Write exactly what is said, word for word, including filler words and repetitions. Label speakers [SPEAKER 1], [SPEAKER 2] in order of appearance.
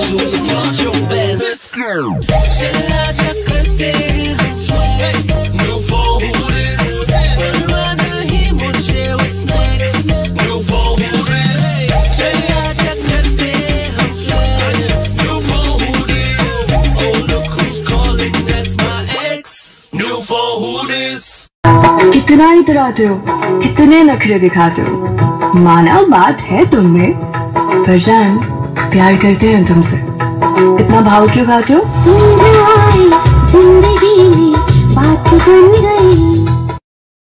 [SPEAKER 1] चला जा करते हम flex, no for who this, परवाह नहीं मुझे what's next, no for who this, चला जा करते हम flex, no for who this, oh look who's calling, that's my ex, no for who this.
[SPEAKER 2] कितना इतराते हो, कितने नखरे दिखाते हो, माना बात है तुमने, पर जान प्यार करते हैं तुमसे, इतना भाव क्यों खाते हो?
[SPEAKER 3] तुम जो आए जिंदगी में बात बन गई।